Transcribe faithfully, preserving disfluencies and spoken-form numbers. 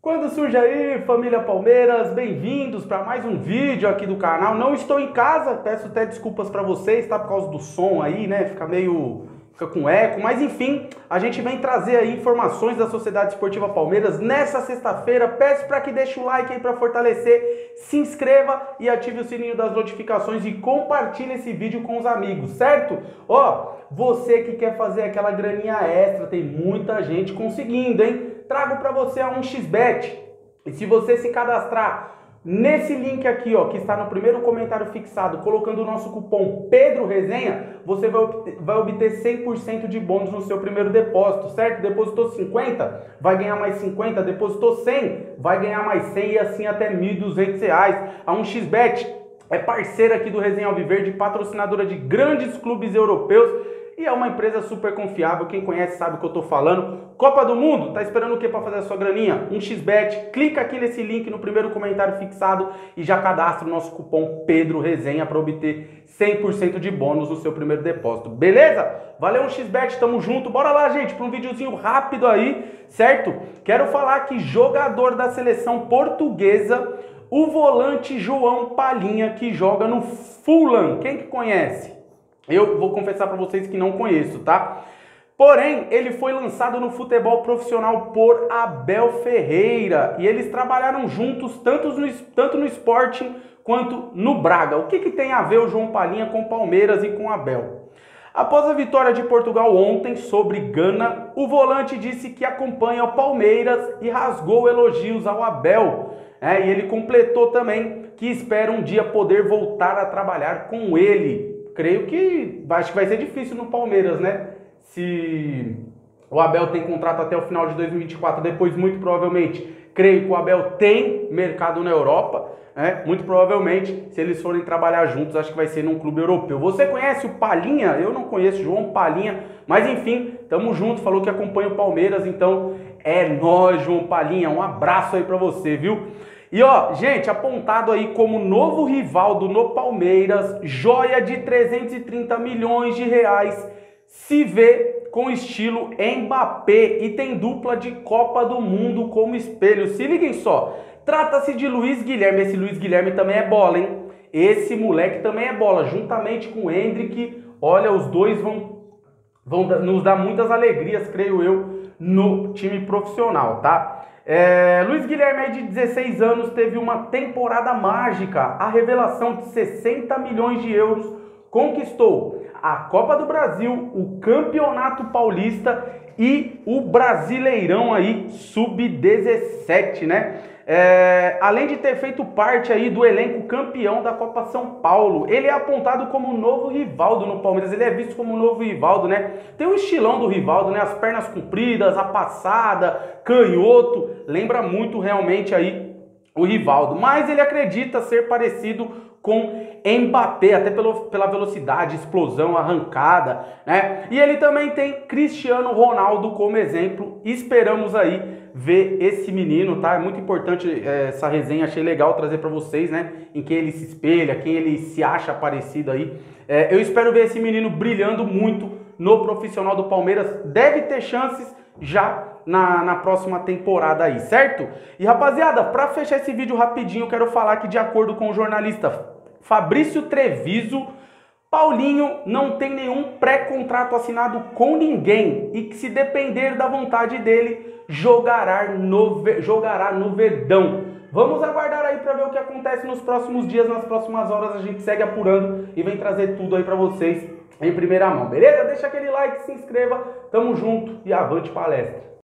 Quando surge aí, família Palmeiras, bem-vindos para mais um vídeo aqui do canal. Não estou em casa, peço até desculpas para vocês, tá? Por causa do som aí, né? Fica meio... fica com eco, mas enfim, a gente vem trazer aí informações da Sociedade Esportiva Palmeiras nessa sexta-feira. Peço para que deixe o like aí para fortalecer, se inscreva e ative o sininho das notificações e compartilhe esse vídeo com os amigos, certo? Ó, você que quer fazer aquela graninha extra, tem muita gente conseguindo, hein? Trago para você a um x bet. E se você se cadastrar nesse link aqui, ó, que está no primeiro comentário fixado, colocando o nosso cupom Pedro Resenha, você vai obter, vai obter cem por cento de bônus no seu primeiro depósito, certo? Depositou cinquenta, vai ganhar mais cinquenta, depositou cem, vai ganhar mais cem e assim até mil e duzentos reais. A um x bet é parceira aqui do Resenha Alviverde, patrocinadora de grandes clubes europeus. E é uma empresa super confiável, quem conhece sabe o que eu tô falando. Copa do Mundo, tá esperando o que para fazer a sua graninha? um x bet, clica aqui nesse link no primeiro comentário fixado e já cadastra o nosso cupom Pedro Resenha para obter cem por cento de bônus no seu primeiro depósito, beleza? Valeu um x bet, tamo junto, bora lá gente, para um videozinho rápido aí, certo? Quero falar que jogador da seleção portuguesa, o volante João Palhinha, que joga no Fulham, quem que conhece? Eu vou confessar para vocês que não conheço, tá? Porém, ele foi lançado no futebol profissional por Abel Ferreira e eles trabalharam juntos tanto no, tanto no Sporting quanto no Braga. O que, que tem a ver o João Palhinha com Palmeiras e com Abel? Após a vitória de Portugal ontem sobre Gana, o volante disse que acompanha o Palmeiras e rasgou elogios ao Abel. É, e ele completou também que espera um dia poder voltar a trabalhar com ele. Creio que acho que vai ser difícil no Palmeiras, né? Se o Abel tem contrato até o final de dois mil e vinte e quatro, depois muito provavelmente, creio que o Abel tem mercado na Europa, né? Muito provavelmente, se eles forem trabalhar juntos, acho que vai ser num clube europeu. Você conhece o Palhinha? Eu não conheço João Palhinha, mas enfim, tamo junto, falou que acompanha o Palmeiras, então é nóis, João Palhinha, um abraço aí pra você, viu? E ó, gente, apontado aí como novo Rivaldo no Palmeiras, joia de trezentos e trinta milhões de reais, se vê com estilo Mbappé e tem dupla de Copa do Mundo como espelho. Se liguem só, trata-se de Luiz Guilherme, esse Luiz Guilherme também é bola, hein? Esse moleque também é bola, juntamente com o Hendrick, olha, os dois vão, vão nos dar muitas alegrias, creio eu, no time profissional, tá? É, Luiz Guilherme, aí de dezesseis anos, teve uma temporada mágica. A revelação de sessenta milhões de euros conquistou a Copa do Brasil, o Campeonato Paulista e o Brasileirão aí sub dezessete, né? É, além de ter feito parte aí do elenco campeão da Copa São Paulo, ele é apontado como o novo Rivaldo no Palmeiras, ele é visto como o novo Rivaldo, né? Tem o estilão do Rivaldo, né? As pernas compridas, a passada, canhoto, lembra muito realmente aí o Rivaldo, mas ele acredita ser parecido com Mbappé, até pelo, pela velocidade, explosão, arrancada, né? E ele também tem Cristiano Ronaldo como exemplo. Esperamos aí ver esse menino, tá? É muito importante é, essa resenha, achei legal trazer para vocês, né? Em quem ele se espelha, quem ele se acha parecido aí. É, eu espero ver esse menino brilhando muito no profissional do Palmeiras. Deve ter chances já na, na próxima temporada aí, certo? E rapaziada, para fechar esse vídeo rapidinho, eu quero falar que de acordo com o jornalista Fabrício Treviso, Paulinho não tem nenhum pré-contrato assinado com ninguém e que, se depender da vontade dele, jogará no, jogará no Verdão. Vamos aguardar aí para ver o que acontece nos próximos dias, nas próximas horas. A gente segue apurando e vem trazer tudo aí para vocês em primeira mão, beleza? Deixa aquele like, se inscreva, tamo junto e avante palestra.